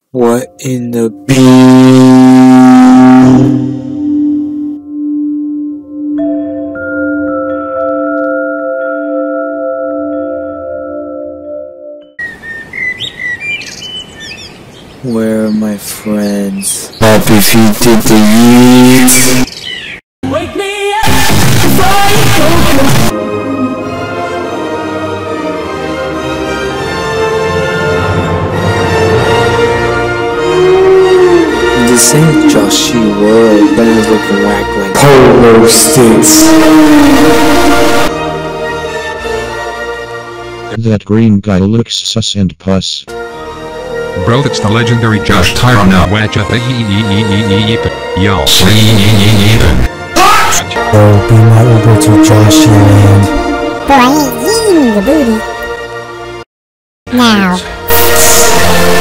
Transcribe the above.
What in the b? Where are my friends? But if you did the wake me up before you go. This ain't joshy world, but it's looking whack like polo sticks. That green guy looks sus and puss. Bro, it's the legendary Josh Tyrone. Yo, STREAMIN. Yo, be my Uber to Joshy land. Bro, I ain't eating the booty. Now.